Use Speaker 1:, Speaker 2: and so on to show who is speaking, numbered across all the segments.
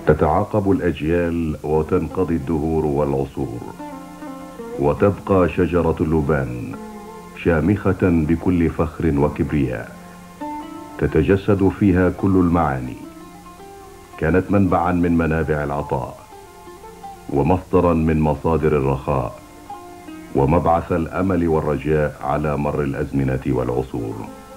Speaker 1: تتعاقب الأجيال وتنقضي الدهور والعصور، وتبقى شجرة اللبان شامخة بكل فخر وكبرياء، تتجسد فيها كل المعاني. كانت منبعا من منابع العطاء، ومصدرا من مصادر الرخاء، ومبعث الأمل والرجاء على مر الأزمنة والعصور.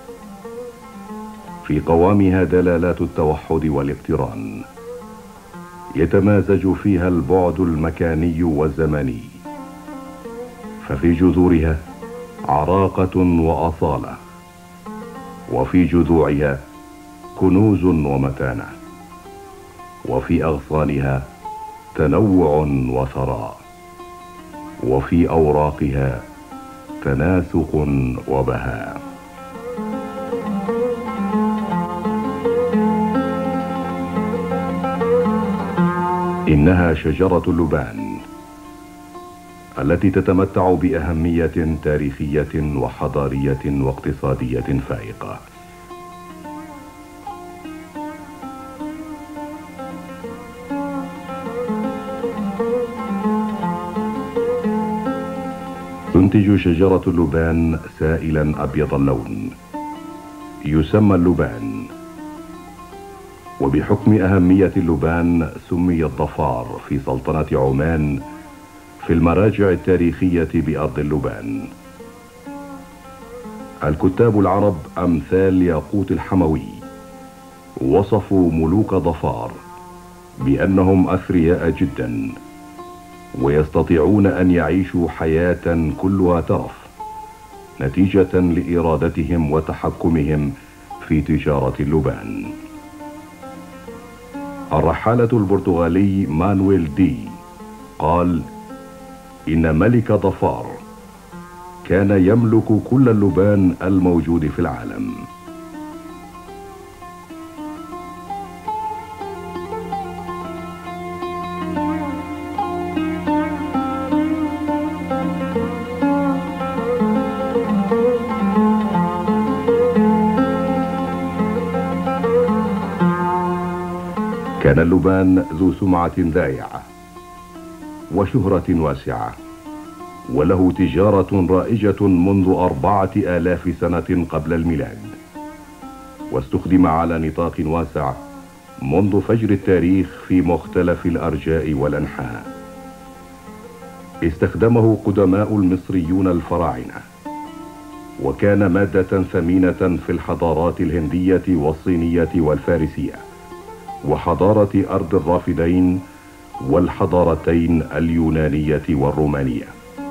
Speaker 1: في قوامها دلالات التوحد والاقتران، يتمازج فيها البعد المكاني والزمني. ففي جذورها عراقة وأصالة، وفي جذوعها كنوز ومتانة، وفي أغصانها تنوع وثراء، وفي أوراقها تناسق وبهاء. إنها شجرة اللبان التي تتمتع بأهمية تاريخية وحضارية واقتصادية فائقة. تنتج شجرة اللبان سائلا أبيض اللون يسمى اللبان، وبحكم أهمية اللبان سمي الظفار في سلطنة عمان في المراجع التاريخية بأرض اللبان. الكتاب العرب أمثال ياقوت الحموي وصفوا ملوك ظفار بأنهم أثرياء جدا، ويستطيعون أن يعيشوا حياة كلها ترف نتيجة لإرادتهم وتحكمهم في تجارة اللبان. الرحالة البرتغالي مانويل دي قال: إن ملك ظفار كان يملك كل اللبان الموجود في العالم. كان اللبان ذو سمعة ذائعة وشهرة واسعة، وله تجارة رائجة منذ 4000 سنة قبل الميلاد، واستخدم على نطاق واسع منذ فجر التاريخ في مختلف الأرجاء والأنحاء. استخدمه قدماء المصريون الفراعنة، وكان مادة ثمينة في الحضارات الهندية والصينية والفارسية، وحضارة أرض الرافدين، والحضارتين اليونانية والرومانية.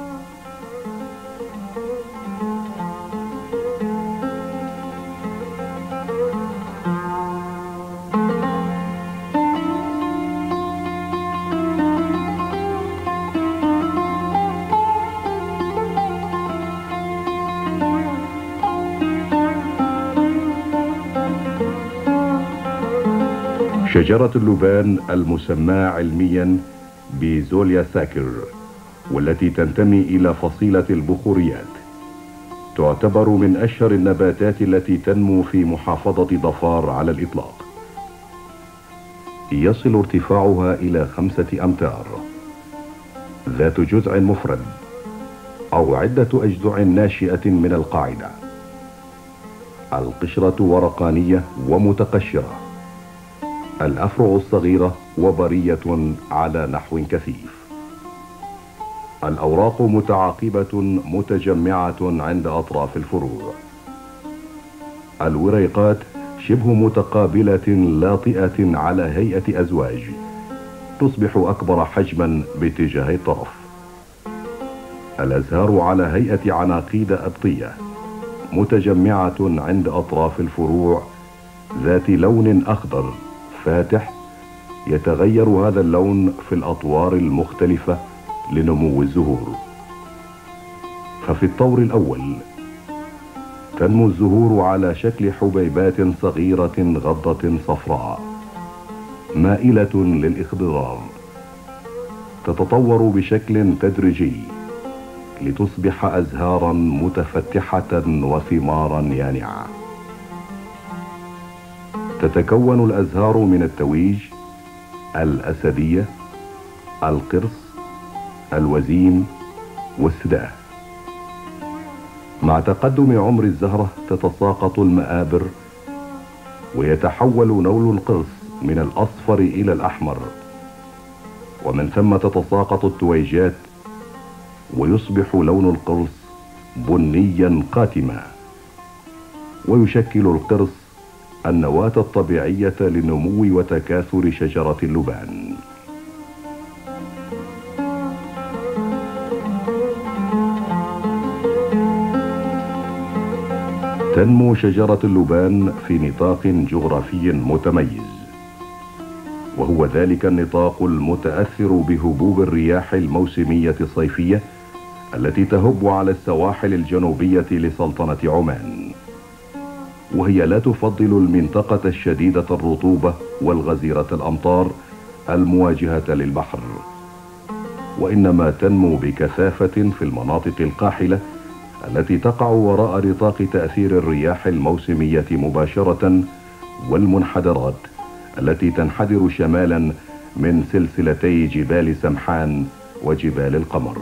Speaker 1: شجرة اللبان المسماة علميا بزوليا ساكر، والتي تنتمي إلى فصيلة البخوريات، تعتبر من أشهر النباتات التي تنمو في محافظة ظفار على الإطلاق. يصل ارتفاعها إلى 5 أمتار، ذات جذع مفرد أو عدة أجذع ناشئة من القاعدة. القشرة ورقانية ومتقشرة، الأفرع الصغيرة وبرية على نحو كثيف. الأوراق متعاقبة متجمعة عند أطراف الفروع. الوريقات شبه متقابلة لاطئة على هيئة أزواج، تصبح أكبر حجما باتجاه الطرف. الأزهار على هيئة عناقيد أبطية متجمعة عند أطراف الفروع، ذات لون أخضر فاتح، يتغير هذا اللون في الأطوار المختلفة لنمو الزهور. ففي الطور الأول تنمو الزهور على شكل حبيبات صغيرة غضة صفراء مائلة للإخضرار، تتطور بشكل تدريجي لتصبح أزهارا متفتحة وثمارا يانعة. تتكون الأزهار من التويج الأسدية، القرص، الوزين والسداة. مع تقدم عمر الزهرة تتساقط المآبر ويتحول لون القرص من الأصفر إلى الأحمر، ومن ثم تتساقط التويجات ويصبح لون القرص بنيا قاتما. ويشكل القرص النواة الطبيعية لنمو وتكاثر شجرة اللبان. تنمو شجرة اللبان في نطاق جغرافي متميز، وهو ذلك النطاق المتأثر بهبوب الرياح الموسمية الصيفية التي تهب على السواحل الجنوبية لسلطنة عمان، وهي لا تفضل المنطقة الشديدة الرطوبة والغزيرة الأمطار المواجهة للبحر، وإنما تنمو بكثافة في المناطق القاحلة التي تقع وراء نطاق تأثير الرياح الموسمية مباشرة، والمنحدرات التي تنحدر شمالا من سلسلتي جبال سمحان وجبال القمر.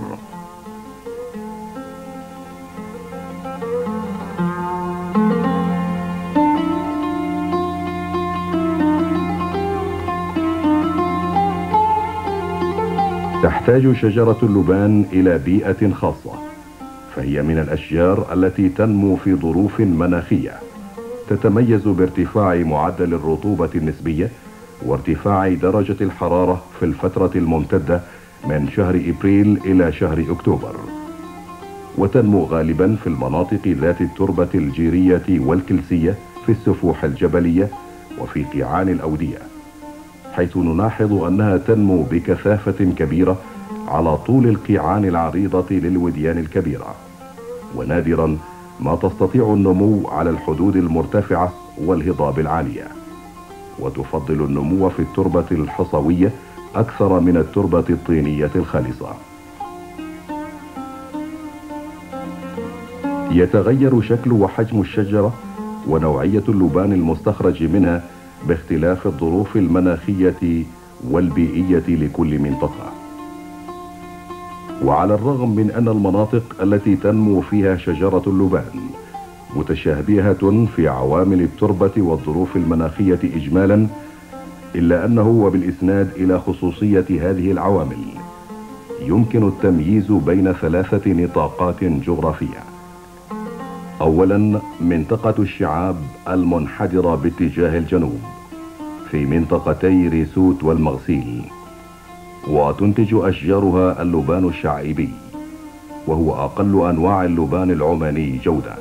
Speaker 1: تحتاج شجرة اللبان إلى بيئة خاصة، فهي من الأشجار التي تنمو في ظروف مناخية تتميز بارتفاع معدل الرطوبة النسبية وارتفاع درجة الحرارة في الفترة الممتدة من شهر إبريل إلى شهر أكتوبر، وتنمو غالبا في المناطق ذات التربة الجيرية والكلسية في السفوح الجبلية وفي قيعان الأودية، حيث نلاحظ أنها تنمو بكثافة كبيرة على طول القيعان العريضة للوديان الكبيرة، ونادرا ما تستطيع النمو على الحدود المرتفعة والهضاب العالية، وتفضل النمو في التربة الحصوية أكثر من التربة الطينية الخالصة. يتغير شكل وحجم الشجرة ونوعية اللبان المستخرج منها باختلاف الظروف المناخية والبيئية لكل منطقة. وعلى الرغم من أن المناطق التي تنمو فيها شجرة اللبان متشابهة في عوامل التربة والظروف المناخية إجمالا، إلا أنه وبالإسناد إلى خصوصية هذه العوامل يمكن التمييز بين ثلاثة نطاقات جغرافية. أولا، منطقة الشعاب المنحدرة باتجاه الجنوب في منطقتي ريسوت والمغسيل، وتنتج أشجارها اللبان الشعيبي، وهو أقل أنواع اللبان العماني جودة.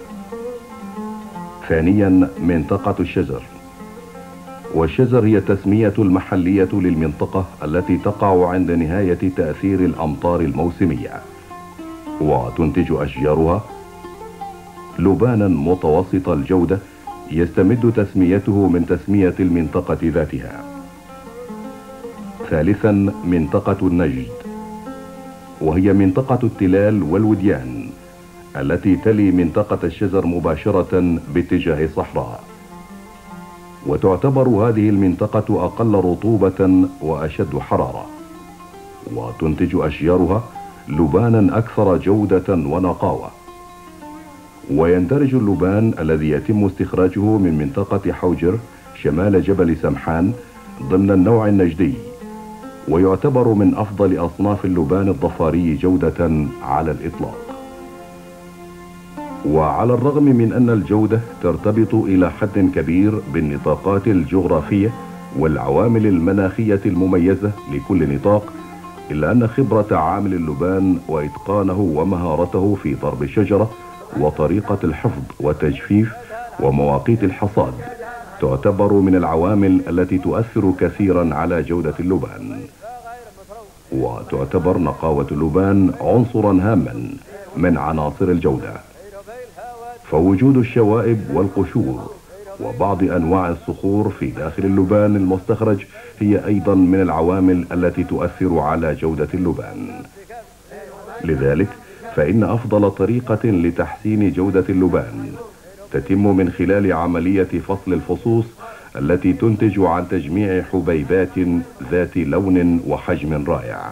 Speaker 1: ثانيا، منطقة الشزر، والشزر هي التسمية المحلية للمنطقة التي تقع عند نهاية تأثير الأمطار الموسمية، وتنتج أشجارها لبانا متوسط الجودة يستمد تسميته من تسمية المنطقة ذاتها. ثالثا، منطقة النجد، وهي منطقة التلال والوديان التي تلي منطقة الشزر مباشرة باتجاه الصحراء، وتعتبر هذه المنطقة أقل رطوبة وأشد حرارة، وتنتج أشجارها لبانا أكثر جودة ونقاوة. ويندرج اللبان الذي يتم استخراجه من منطقة حوجر شمال جبل سمحان ضمن النوع النجدي، ويعتبر من أفضل أصناف اللبان الضفاري جودة على الإطلاق. وعلى الرغم من أن الجودة ترتبط إلى حد كبير بالنطاقات الجغرافية والعوامل المناخية المميزة لكل نطاق، إلا أن خبرة عامل اللبان وإتقانه ومهارته في ضرب الشجرة وطريقة الحفظ والتجفيف ومواقيت الحصاد تعتبر من العوامل التي تؤثر كثيرا على جودة اللبان. وتعتبر نقاوة اللبان عنصرا هاما من عناصر الجودة، فوجود الشوائب والقشور وبعض أنواع الصخور في داخل اللبان المستخرج هي أيضا من العوامل التي تؤثر على جودة اللبان. لذلك فإن أفضل طريقة لتحسين جودة اللبان تتم من خلال عملية فصل الفصوص التي تنتج عن تجميع حبيبات ذات لون وحجم رائع.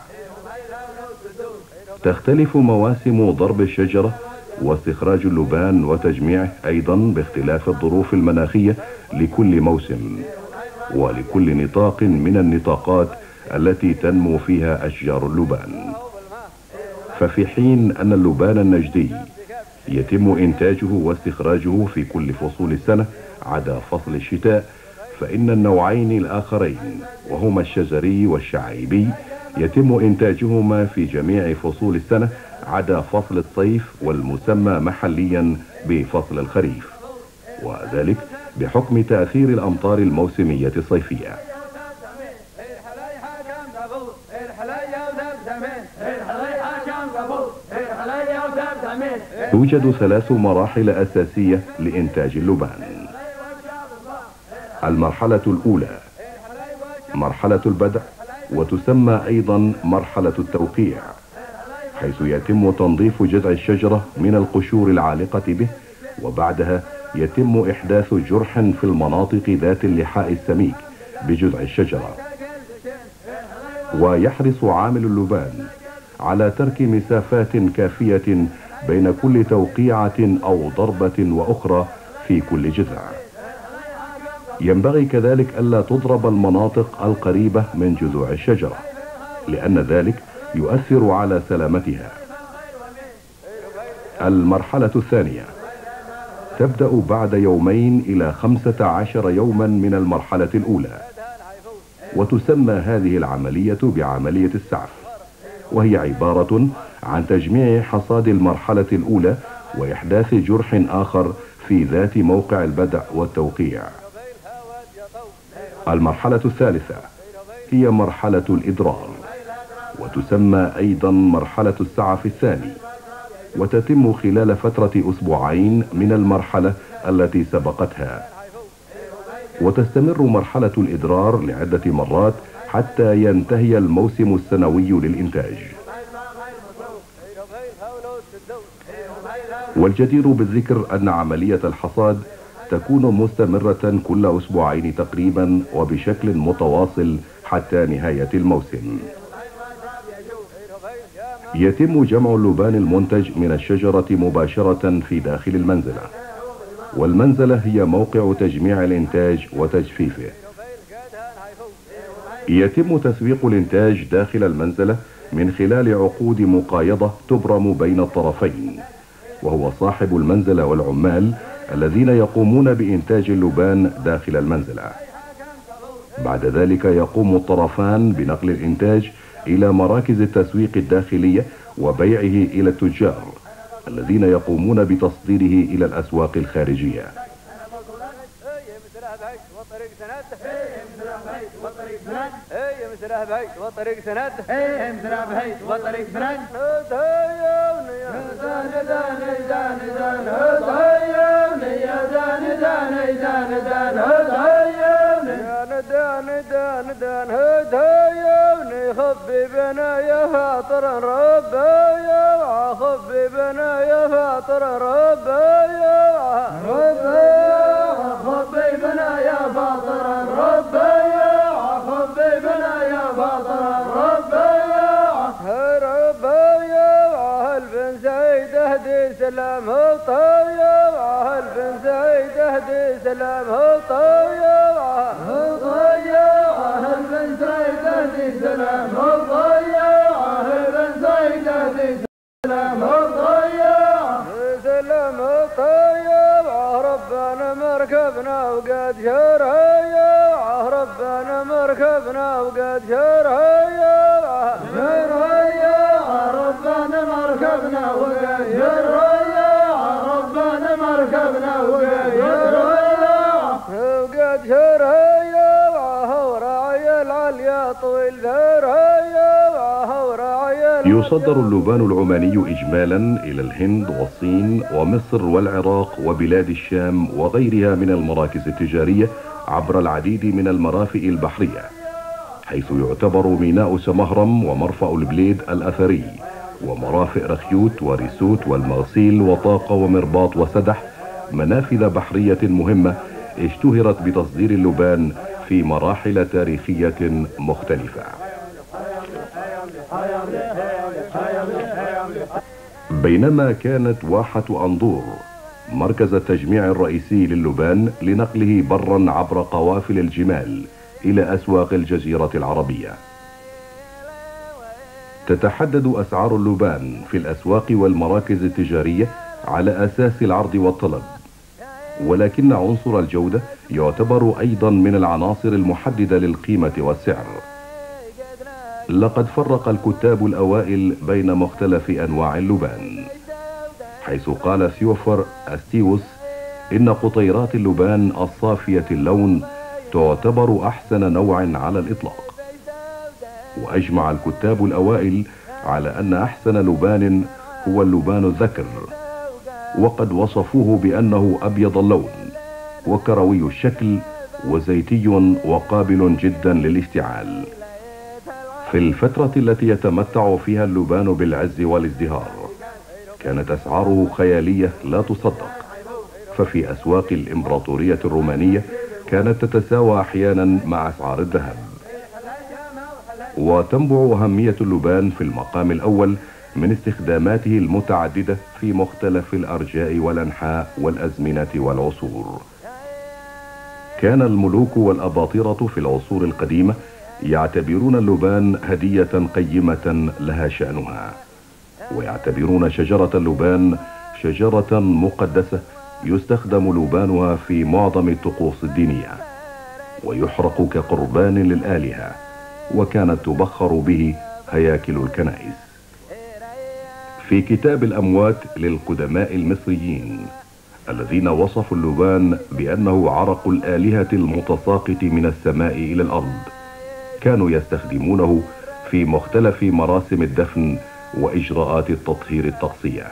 Speaker 1: تختلف مواسم ضرب الشجرة واستخراج اللبان وتجميعه أيضا باختلاف الظروف المناخية لكل موسم ولكل نطاق من النطاقات التي تنمو فيها أشجار اللبان. ففي حين أن اللبان النجدي يتم إنتاجه واستخراجه في كل فصول السنة عدا فصل الشتاء، فإن النوعين الآخرين وهما الشجري والشعيبي يتم إنتاجهما في جميع فصول السنة عدا فصل الصيف والمسمى محليا بفصل الخريف، وذلك بحكم تأثير الأمطار الموسمية الصيفية. توجد 3 مراحل أساسية لإنتاج اللبان. المرحلة الأولى مرحلة البدع، وتسمى أيضا مرحلة التوقيع، حيث يتم تنظيف جذع الشجرة من القشور العالقة به، وبعدها يتم إحداث جرح في المناطق ذات اللحاء السميك بجذع الشجرة. ويحرص عامل اللبان على ترك مسافات كافية بين كل توقيعة أو ضربة وأخرى في كل جذع. ينبغي كذلك ألا تضرب المناطق القريبة من جذوع الشجرة، لأن ذلك يؤثر على سلامتها. المرحلة الثانية تبدأ بعد 2 إلى 15 يوما من المرحلة الأولى، وتسمى هذه العملية بعملية السعف، وهي عبارة عن تجميع حصاد المرحلة الأولى وإحداث جرح آخر في ذات موقع البدع والتوقيع. المرحلة الثالثة هي مرحلة الإدرار، وتسمى أيضا مرحلة السعف الثاني، وتتم خلال فترة 2 أسبوع من المرحلة التي سبقتها. وتستمر مرحلة الإدرار لعدة مرات حتى ينتهي الموسم السنوي للإنتاج. والجدير بالذكر أن عملية الحصاد تكون مستمرة كل 2 أسبوع تقريبا وبشكل متواصل حتى نهاية الموسم. يتم جمع اللبان المنتج من الشجرة مباشرة في داخل المنزلة، والمنزلة هي موقع تجميع الإنتاج وتجفيفه. يتم تسويق الإنتاج داخل المنزلة من خلال عقود مقايضة تبرم بين الطرفين، وهو صاحب المنزلة والعمال الذين يقومون بإنتاج اللبان داخل المنزلة. بعد ذلك يقوم الطرفان بنقل الإنتاج إلى مراكز التسويق الداخلية وبيعه إلى التجار الذين يقومون بتصديره إلى الأسواق الخارجية.
Speaker 2: خففنا يا فاطر ربايا، خففنا يا فاطر ربايا، خففنا يا فاطر ربايا، خففنا يا فاطر ربايا، ربايا هل بن سعيد اهدي سلام طايا، هل بن سعيد اهدي سلام طايا، هل بن سعيد اهدي سلام طايا، هل بن سعيد اهدي سلام طايا، سلام طايا، ربنا مركبنا وقد شرهيا، ربنا مركبنا وقد شرهيا، شرهيا ربنا مركبنا وقد شرهيا، ربنا مركبنا وقد شرهيا، وقد شرهيا، وراعي العليا طويل ذرهيا، وراعي.
Speaker 1: يصدر اللبان العماني إجمالا إلى الهند والصين ومصر والعراق وبلاد الشام وغيرها من المراكز التجارية عبر العديد من المرافق البحرية، حيث يعتبر ميناء سمهرم ومرفأ البليد الأثري ومرافق رخيوت وريسوت والمغسيل وطاقة ومرباط وسدح منافذ بحرية مهمة اشتهرت بتصدير اللبان في مراحل تاريخية مختلفة. بينما كانت واحة أنظور مركز التجميع الرئيسي للبان لنقله برا عبر قوافل الجمال إلى أسواق الجزيرة العربية. تتحدد أسعار اللبان في الأسواق والمراكز التجارية على أساس العرض والطلب، ولكن عنصر الجودة يعتبر أيضا من العناصر المحددة للقيمة والسعر. لقد فرق الكتاب الأوائل بين مختلف أنواع اللبان، حيث قال ثيوفر أستيوس إن قطيرات اللبان الصافية اللون تعتبر أحسن نوع على الإطلاق. وأجمع الكتاب الأوائل على أن أحسن لبان هو اللبان الذكر، وقد وصفوه بأنه أبيض اللون وكروي الشكل وزيتي وقابل جدا للاشتعال. في الفترة التي يتمتع فيها اللبان بالعز والازدهار كانت أسعاره خيالية لا تصدق، ففي أسواق الإمبراطورية الرومانية كانت تتساوى أحيانا مع أسعار الذهب. وتنبع أهمية اللبان في المقام الأول من استخداماته المتعددة في مختلف الأرجاء والأنحاء والأزمنة والعصور. كان الملوك والأباطرة في العصور القديمة يعتبرون اللبان هدية قيمة لها شأنها، ويعتبرون شجرة اللبان شجرة مقدسة يستخدم لبانها في معظم الطقوس الدينية، ويحرق كقربان للآلهة، وكانت تبخر به هياكل الكنائس. في كتاب الأموات للقدماء المصريين الذين وصفوا اللبان بأنه عرق الآلهة المتساقط من السماء إلى الأرض، كانوا يستخدمونه في مختلف مراسم الدفن وإجراءات التطهير الطقسية.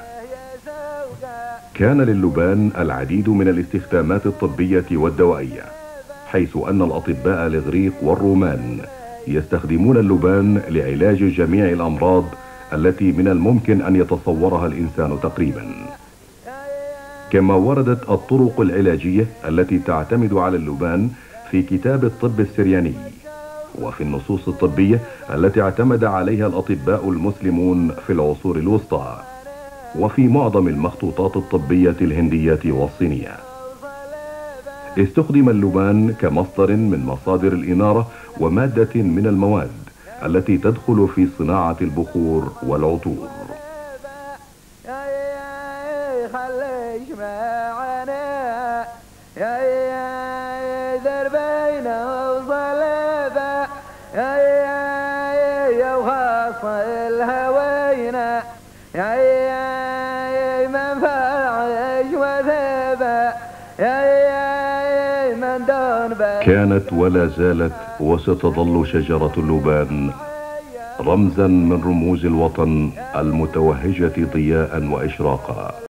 Speaker 1: كان للبان العديد من الاستخدامات الطبية والدوائية، حيث أن الأطباء الإغريق والرومان يستخدمون اللبان لعلاج جميع الأمراض التي من الممكن أن يتصورها الإنسان تقريبا. كما وردت الطرق العلاجية التي تعتمد على اللبان في كتاب الطب السرياني، وفي النصوص الطبية التي اعتمد عليها الأطباء المسلمون في العصور الوسطى، وفي معظم المخطوطات الطبية الهندية والصينية. استخدم اللبان كمصدر من مصادر الإنارة ومادة من المواد التي تدخل في صناعة البخور والعطور. كانت ولا زالت وستظل شجرة اللبان رمزا من رموز الوطن المتوهجة ضياء وإشراقا.